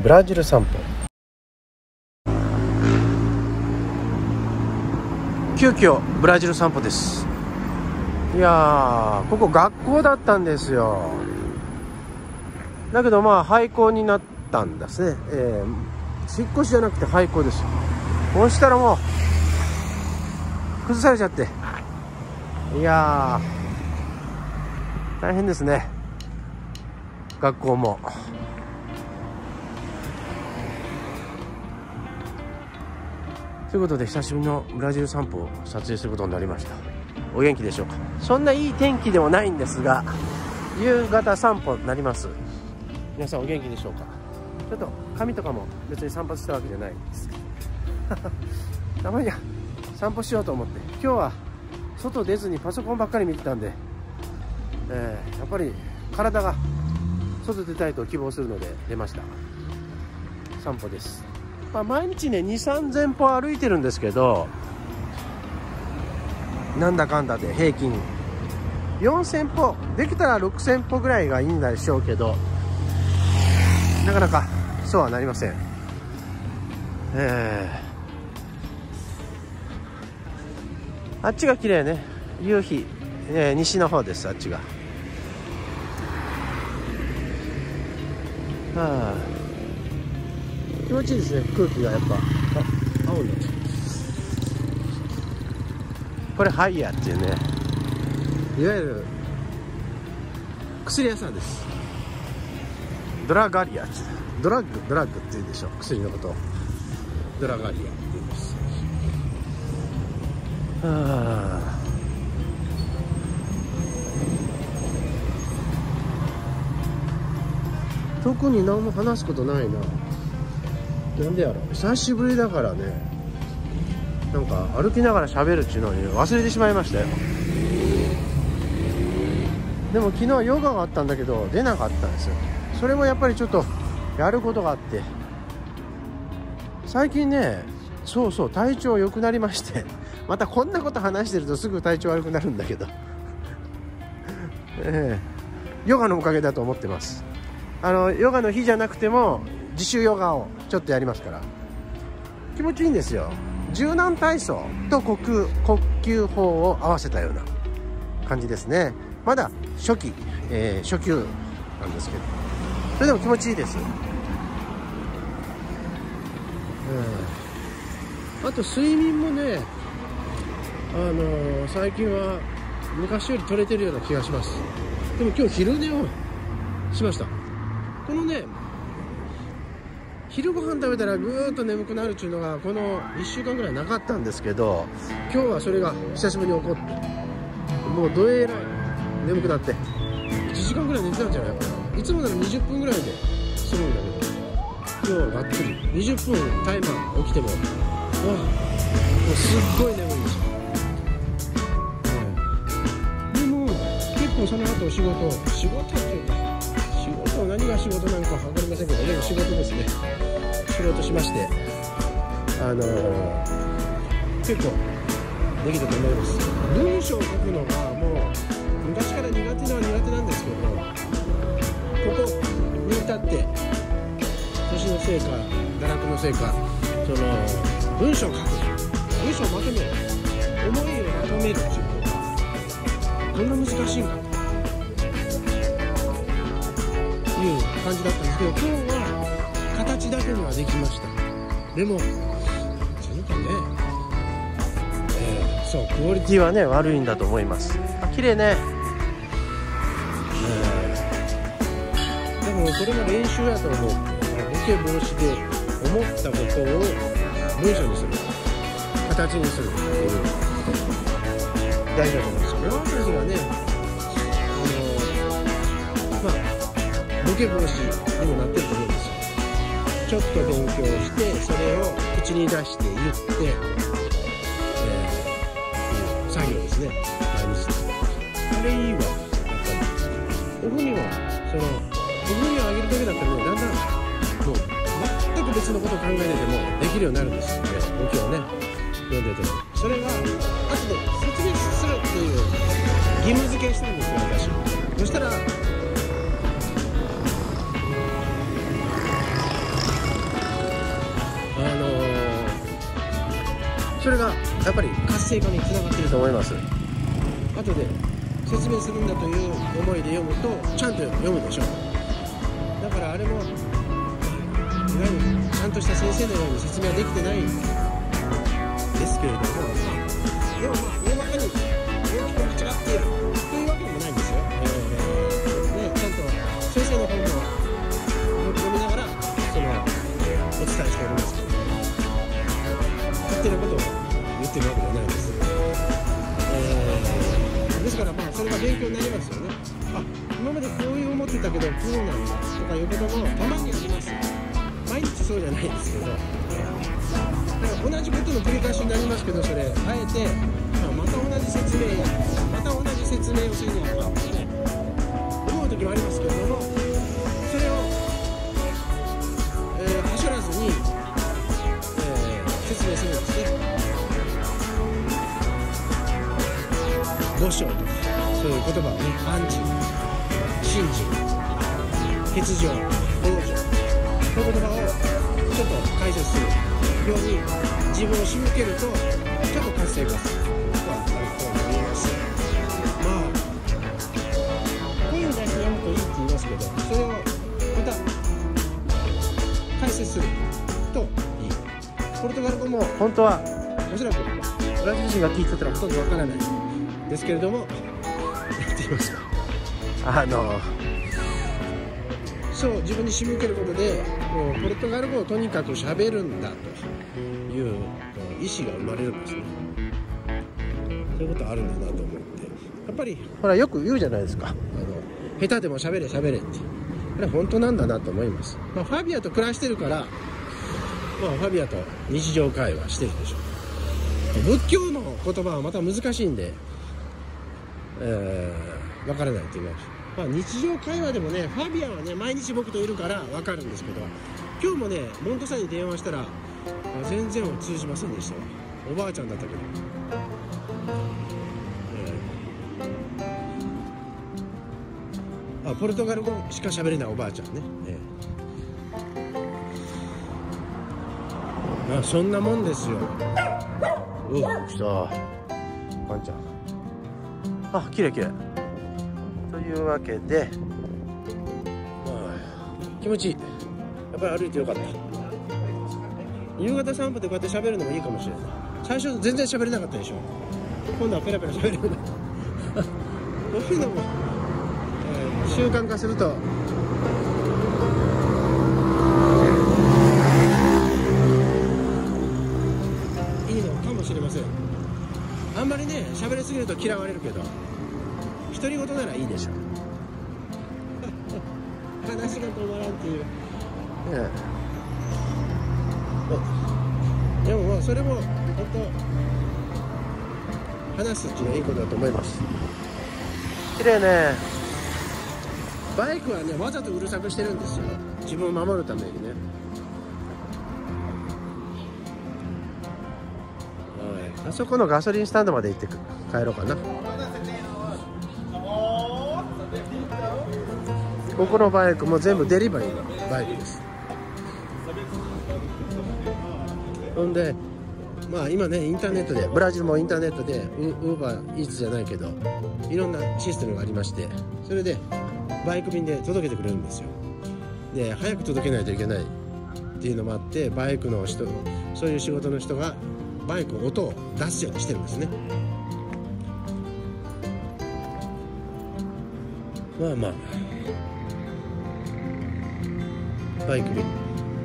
ブラジル散歩。急遽ブラジル散歩です。いやー、ここ学校だったんですよ。だけどまあ廃校になったんですね。引っ越しじゃなくて廃校ですよ。そしたらもう崩されちゃって、いやー大変ですね、学校も。ということで久しぶりのブラジル散歩を撮影することになりました。お元気でしょうか。そんないい天気でもないんですが、夕方散歩になります。皆さんお元気でしょうか。ちょっと髪とかも別に散髪したわけじゃないですたまには散歩しようと思って、今日は外出ずにパソコンばっかり見てたんで、やっぱり体が外出たいと希望するので出ました。散歩です。毎日ね 2,3000 歩歩いてるんですけど、なんだかんだで平均4000歩、できたら6000歩ぐらいがいいんでしょうけど、なかなかそうはなりません。あっちが綺麗ね、夕日、西の方です。あっちが気持ちいいですね。空気がやっぱ青になっちゃう。これハイヤーっていうね、いわゆる薬屋さんです。ドラガリア、ドラッグって言うでしょ、薬のことをドラガリアって言うんです。特に何も話すことないな。なんでやろ、久しぶりだからね、なんか歩きながら喋るっていうのに忘れてしまいましたよ。でも昨日ヨガがあったんだけど出なかったんですよ。それもやっぱりちょっとやることがあって、最近ね、そう体調良くなりまして、またこんなこと話してるとすぐ体調悪くなるんだけどヨガのおかげだと思ってます。ヨガの日じゃなくても自主ヨガをちょっとやりますから気持ちいいんですよ。柔軟体操と呼吸法を合わせたような感じですね。まだ初級なんですけど、それでも気持ちいいです。あと睡眠もね、最近は昔より取れてるような気がします。でも今日昼寝をしました。このね、昼ご飯食べたらぐーっと眠くなるっていうのがこの1週間ぐらいなかったんですけど、今日はそれが久しぶりに起こって、もうどえらい眠くなって1時間ぐらい寝てたんじゃないかな。いつもなら20分ぐらいで済むんだけど、今日はがっつり20分タイマー起きてももうすっごい眠いんですよ。でも結構その後仕事っていうか、何が仕事なのか分かりませんけど、でも仕事ですね。仕事しまして、結構できたと思います。文章を書くのがもう昔から苦手なんですけど、ここに至って年のせいか堕落のせいか、文章を書く、文章をまとめる、思いをまとめるっていうのがこんな難しいんだという感じだったんですけど、今日は形だけにはできました。でもなんかね、クオリティはね悪いんだと思います。綺麗ね、でもこれも練習やと思う。ボケ防止で思ったことを文章にする、形にするっていう大事だと思うんですよ。私はね、ボケ防止にもなってると思うんですよ。ちょっと勉強してそれを口に出して言って、っていう作業ですね。毎日です。あれいいわ。やっぱりお風呂をあげる時だったらね、だんだんもう全く別のことを考えててもできるようになるんですよね。お経をね読んでても、それが後で説明するっていう義務付けしたんですよ、私。そしたらそれがやっぱり活性化につながっていると思います。後で説明するんだという思いで読むとちゃんと読むでしょう。だからあれもいわゆるちゃんとした先生のように説明はできてないんですけれども、でも大まかに大きく間違っているというわけでもないんですよ。ちゃんと先生の本も読みながらお伝えしておりますけど、勝手なことを言ってるわけではないです。ですからそれが勉強になりますよね。今までこういう思ってたけどこうなんだとかいうこともたまにあります。毎日そうじゃないですけど、だから同じことの繰り返しになりますけど、それあえてまた同じ説明をするには思う時もありますけれども、それを、はしょらずに、説明するんですね。五章とかそういう言葉をね、安心、信心、欠如、往生、この言葉をちょっと解説するように自分を仕向けるとちょっと活性化することはあると思います。こういうのだけ読むといいって言いますけど、それをまた解説するといい。ポルトガル語も本当はおそらくブラジル人が聞いてたらほとんどわからないですけれども、やってみますか。そう自分に仕向けることでポルトガル語をとにかく喋るんだという意思が生まれるんですね。そういうことあるんだなと思って、やっぱりほらよく言うじゃないですか、下手でも喋れって。これは本当なんだなと思います。ファビアと暮らしてるから、ファビアと日常会話してるでしょう。仏教の言葉はまた難しいんで分からないと言います。日常会話でもね、ファビアはね毎日僕といるから分かるんですけど、今日もねモントサに電話したら全然通じませんでしたわ。おばあちゃんだったけど、ポルトガル語しか喋れないおばあちゃんね、そんなもんですよ。来たワンちゃん、綺麗というわけで、気持ちいい。やっぱり歩いてよかった。夕方散歩でこうやって喋るのもいいかもしれない。最初全然喋れなかったでしょ。今度はペラペラ喋れるこういうのも、習慣化するといいのかもしれません。あんまりね喋りすぎると嫌われるけど、独り言ならいいでしょ話が止まらんっていう、でもそれも本当話すっていうのはいいことだと思います。綺麗ね。バイクはねわざとうるさくしてるんですよ、自分を守るためにね。あそこのガソリンスタンドまで行って帰ろうかな。ここのバイクも全部デリバリーのバイクです。ほんで今ねインターネットで、ブラジルもインターネットでウーバーイーツじゃないけどいろんなシステムがありまして、それでバイク便で届けてくれるんですよ。で早く届けないといけないっていうのもあって、バイクの人、そういう仕事の人がバイクの音を出すようにしてるんですね。バイク便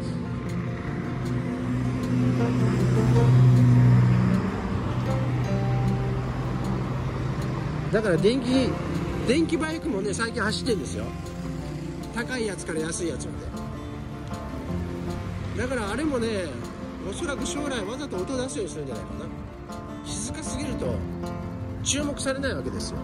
だから電気バイクもね最近走ってるんですよ。高いやつから安いやつまで。だからあれもねおそらく将来わざと音を出すようにするんじゃないかな。静かすぎると注目されないわけですよ。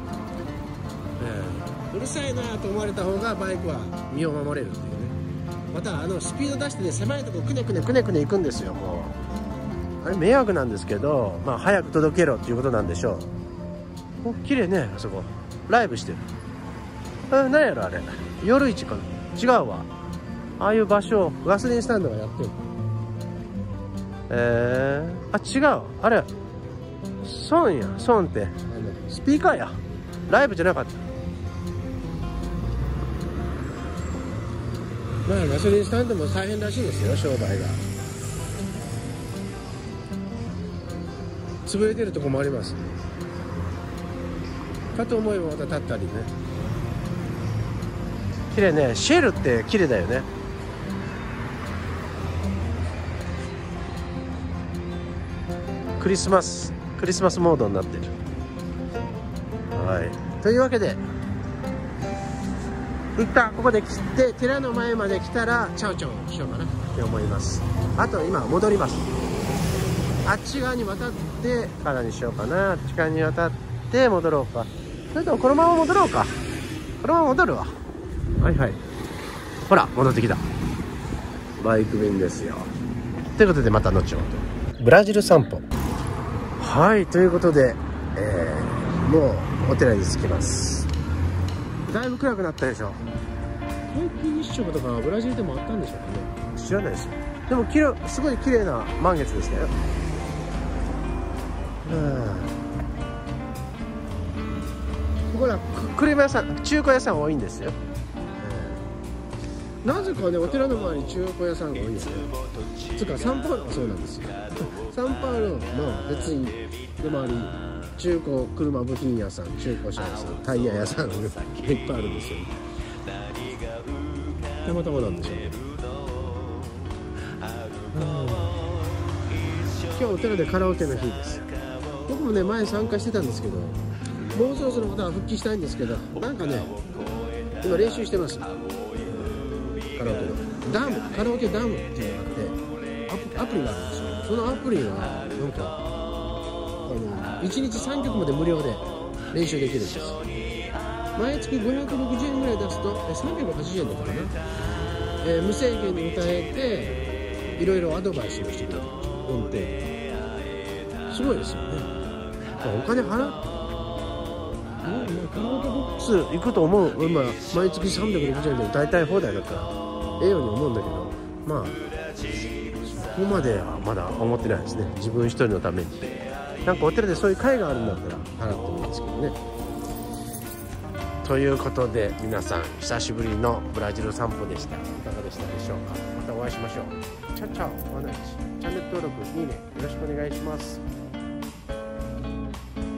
うるさいなと思われた方がバイクは身を守れるっていうね。またスピード出してね狭いとこくねくね行くんですよ。もうあれ迷惑なんですけど、早く届けろっていうことなんでしょう。綺麗ね、あそこライブしてる。何やろあれ、夜市かな。違うわ、ああいう場所をガソリンスタンドがやってる。 あ、違う、あれソンや、ソンってスピーカーや、ライブじゃなかった。まあガソリンスタンドも大変らしいですよ、商売が。潰れてるとこもありますかと思えば、また立ったりね。綺麗ね。シェルって綺麗だよね。クリスマスモードになってる。はい、というわけで一旦ここで切って寺の前まで来たらチャオチャオしようかなって思います。あと今戻ります。あっち側に渡ってからにしようかな。あっち側に渡って戻ろうか、それともこのまま戻ろうか。このまま戻るわ。はいはい、ほら戻ってきた。バイク便ですよ。ということでまた後ほど。ブラジル散歩。はい、ということで、もうお寺に着きます。だいぶ暗くなったでしょ。皆既日食とかブラジルでもあったんでしょうかね。知らないですよ。でもすごい綺麗な満月でしたよ。ほら車屋さん、中古屋さん多いんですよ。なぜかね、お寺の周りに中古屋さんが多いんですよ。つうかサンパウロがそうなんですよ。サンパウロの別に周り中古車部品屋さん、中古車屋さん、タイヤ屋さんがいっぱいあるんですよ。たまたまなんでしょうね。今日お寺でカラオケの日です。僕もね前参加してたんですけど、もうそろそろまた復帰したいんですけど、なんかね今練習してます。カラオケのカラオケダムっていうのがあってアプリがあるんですよ。そのアプリはなんか1日3曲まで無料で練習できるんです。毎月560円ぐらい出すと380円だったかな、無制限に歌えていろいろアドバイスをしてくれる音程ですごいですよね。お金払う、カラオケボックス行くと思う。今毎月360円で歌いたい放題だったらええように思うんだけど、まあそこまではまだ思ってないですね。自分一人のためになんかお寺でそういう会があるんだったら払ってもいいですけどね。ということで皆さん久しぶりのブラジル散歩でした。いかがでしたでしょうか。またお会いしましょう。チャチャオお話、チャンネル登録、いいねよろしくお願いします。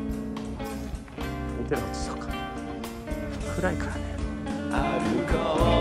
お寺のそうか暗いからね。